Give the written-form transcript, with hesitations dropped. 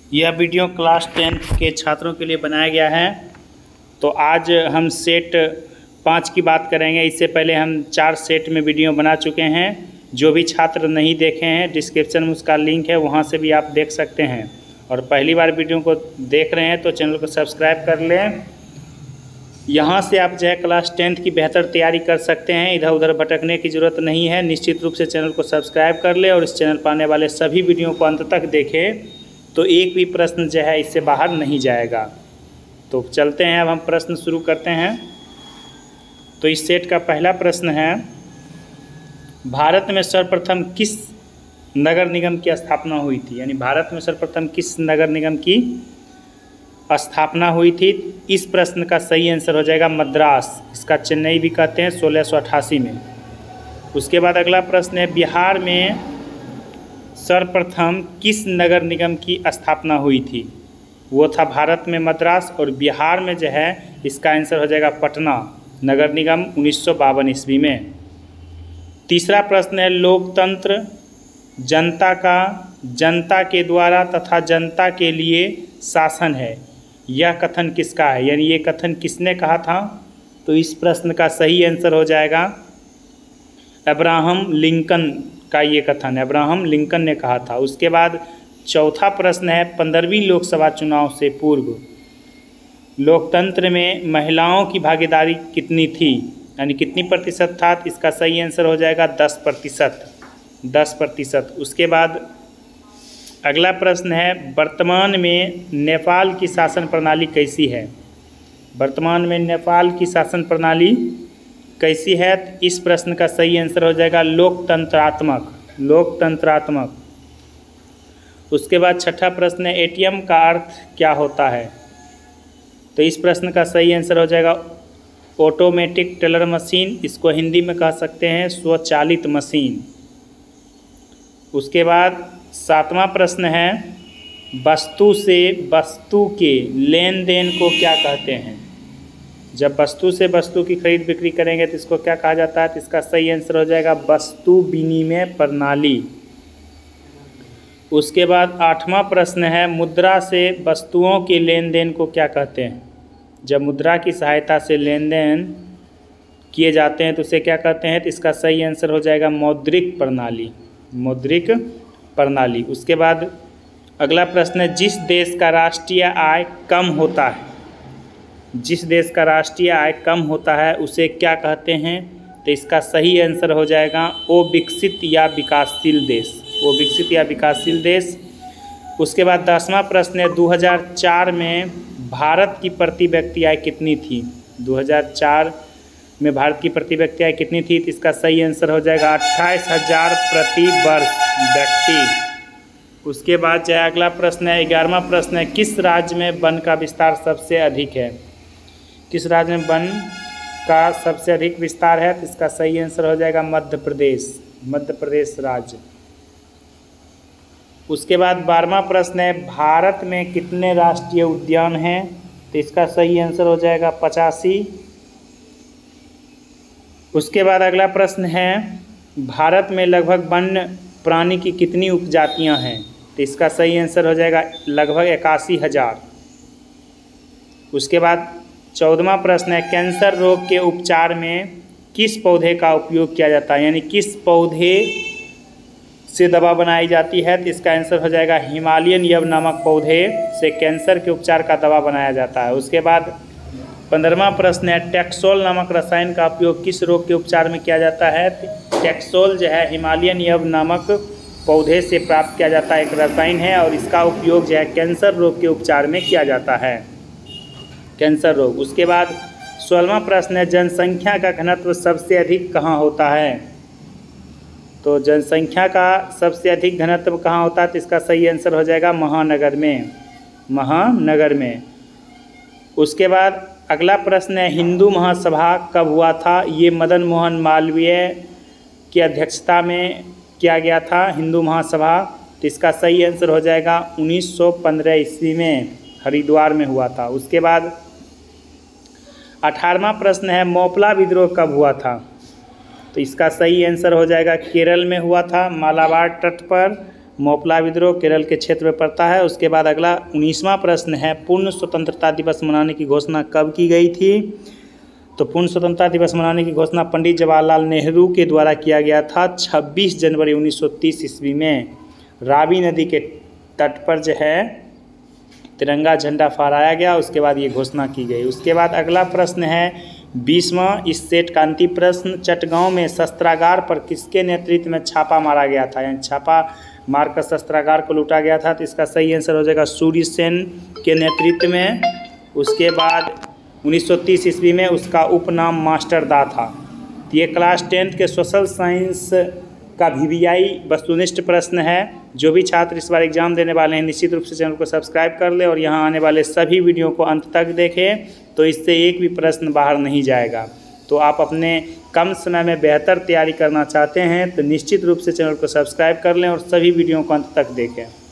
यह video class 10 के छात्रों के लिए बनाया गया है। तो आज हम सेट 5 की बात करेंगे। इससे पहले हम 4 सेट में वीडियो बना चुके हैं। जो भी छात्र नहीं देखे हैं, डिस्क्रिप्शन में उसका लिंक है, वहां से भी आप देख सकते हैं। और पहली बार वीडियो को देख रहे हैं तो चैनल को सब्सक्राइब कर लें। यहाँ से आप जो है क्लास 10 की बेहतर तैयारी कर सकते हैं। इधर उधर भटकने की ज़रूरत नहीं है। निश्चित रूप से चैनल को सब्सक्राइब कर ले और इस चैनल पर आने वाले सभी वीडियो को अंत तक देखें, तो एक भी प्रश्न जो है इससे बाहर नहीं जाएगा। तो चलते हैं, अब हम प्रश्न शुरू करते हैं। तो इस सेट का पहला प्रश्न है, भारत में सर्वप्रथम किस नगर निगम की स्थापना हुई थी? यानी भारत में सर्वप्रथम किस नगर निगम की स्थापना हुई थी? इस प्रश्न का सही आंसर हो जाएगा मद्रास। इसका चेन्नई भी कहते हैं, 1688 में। उसके बाद अगला प्रश्न है, बिहार में सर्वप्रथम किस नगर निगम की स्थापना हुई थी? वो था भारत में मद्रास, और बिहार में जो है इसका आंसर हो जाएगा पटना नगर निगम, 1952 ईस्वी में। तीसरा प्रश्न है, लोकतंत्र जनता के द्वारा तथा जनता के लिए शासन है, यह कथन किसका है? यानी ये कथन किसने कहा था? तो इस प्रश्न का सही आंसर हो जाएगा अब्राहम लिंकन का ये कथन, अब्राहम लिंकन ने कहा था। उसके बाद चौथा प्रश्न है, 15वीं लोकसभा चुनाव से पूर्व लोकतंत्र में महिलाओं की भागीदारी कितनी थी? यानी कितनी प्रतिशत था? इसका सही आंसर हो जाएगा 10%। 10%। उसके बाद अगला प्रश्न है, वर्तमान में नेपाल की शासन प्रणाली कैसी है? वर्तमान में नेपाल की शासन प्रणाली कैसी है? इस प्रश्न का सही आंसर हो जाएगा लोकतंत्रात्मक। लोकतंत्रात्मक। उसके बाद छठा प्रश्न है, एटीएम का अर्थ क्या होता है? तो इस प्रश्न का सही आंसर हो जाएगा ऑटोमेटिक टेलर मशीन। इसको हिंदी में कह सकते हैं स्वचालित मशीन। उसके बाद सातवां प्रश्न है, वस्तु से वस्तु के लेन देन को क्या कहते हैं? जब वस्तु से वस्तु की खरीद बिक्री करेंगे तो इसको क्या कहा जाता है? तो इसका सही आंसर हो जाएगा वस्तु विनिमय प्रणाली। उसके बाद आठवां प्रश्न है, मुद्रा से वस्तुओं के लेन देन को क्या कहते हैं? जब मुद्रा की सहायता से लेन देन किए जाते हैं तो उसे क्या कहते हैं? तो इसका सही आंसर हो जाएगा मौद्रिक प्रणाली। मौद्रिक प्रणाली। उसके बाद अगला प्रश्न है, जिस देश का राष्ट्रीय आय कम होता है, जिस देश का राष्ट्रीय आय कम होता है उसे क्या कहते हैं? तो इसका सही आंसर हो जाएगा अविकसित या विकासशील देश। अविकसित या विकासशील देश। उसके बाद 10वां प्रश्न है, 2004 में भारत की प्रति व्यक्ति आय कितनी थी? 2004 में भारत की प्रति व्यक्ति आय कितनी थी? तो इसका सही आंसर हो जाएगा 28,000 प्रति वर्ष व्यक्ति। उसके बाद जो अगला प्रश्न है, 11वां प्रश्न है, किस राज्य में वन का विस्तार सबसे अधिक है? किस राज्य में वन का सबसे अधिक विस्तार है? तो इसका सही आंसर हो जाएगा मध्य प्रदेश। मध्य प्रदेश राज्य। उसके बाद 12वां प्रश्न है, भारत में कितने राष्ट्रीय उद्यान हैं? तो इसका सही आंसर हो जाएगा 85। उसके बाद अगला प्रश्न है, भारत में लगभग वन्य प्राणी की कितनी उपजातियां हैं? तो इसका सही आंसर हो जाएगा लगभग 81,000। उसके बाद 14वां प्रश्न है, कैंसर रोग के उपचार में किस पौधे का उपयोग किया जाता है? यानी किस पौधे से दवा बनाई जाती है? तो इसका आंसर हो जाएगा हिमालयन यव नामक पौधे से कैंसर के उपचार का दवा बनाया जाता है। उसके बाद 15वां प्रश्न है, टैक्सोल नामक रसायन का उपयोग किस रोग के उपचार में किया जाता है? टैक्सोल जो है हिमालयन यव नामक पौधे से प्राप्त किया जाता है, एक रसायन है, और इसका उपयोग जो है कैंसर रोग के उपचार में किया जाता है, कैंसर रोग। उसके बाद 16वां प्रश्न है, जनसंख्या का घनत्व सबसे अधिक कहाँ होता है? तो जनसंख्या का सबसे अधिक घनत्व कहाँ होता है? तो इसका सही आंसर हो जाएगा महानगर में। महानगर में। उसके बाद अगला प्रश्न है, हिंदू महासभा कब हुआ था? ये मदन मोहन मालवीय की अध्यक्षता में किया गया था, हिंदू महासभा। तो इसका सही आंसर हो जाएगा 1915 ईस्वी में हरिद्वार में हुआ था। उसके बाद 18वां प्रश्न है, मोपला विद्रोह कब हुआ था? तो इसका सही आंसर हो जाएगा केरल में हुआ था, मालाबार तट पर मोपला विद्रोह केरल के क्षेत्र में पड़ता है। उसके बाद अगला 19वां प्रश्न है, पूर्ण स्वतंत्रता दिवस मनाने की घोषणा कब की गई थी? तो पूर्ण स्वतंत्रता दिवस मनाने की घोषणा पंडित जवाहरलाल नेहरू के द्वारा किया गया था 26 जनवरी 1930 ईस्वी में। रावी नदी के तट पर जो है तिरंगा झंडा फहराया गया, उसके बाद ये घोषणा की गई। उसके बाद अगला प्रश्न है 20वां इस सेट का अंतिम प्रश्न, चटगांव में शस्त्रागार पर किसके नेतृत्व में छापा मारा गया था? यानी छापा मारकर शस्त्रागार को लूटा गया था। तो इसका सही आंसर हो जाएगा सूर्य सेन के नेतृत्व में। उसके बाद 1930 ईस्वी में उसका उपनाम मास्टर दा था। तो ये क्लास 10th के सोशल साइंस का VVI वस्तुनिष्ठ प्रश्न है। जो भी छात्र इस बार एग्जाम देने वाले हैं निश्चित रूप से चैनल को सब्सक्राइब कर ले और यहाँ आने वाले सभी वीडियो को अंत तक देखें, तो इससे एक भी प्रश्न बाहर नहीं जाएगा। तो आप अपने कम समय में बेहतर तैयारी करना चाहते हैं तो निश्चित रूप से चैनल को सब्सक्राइब कर लें और सभी वीडियो को अंत तक देखें।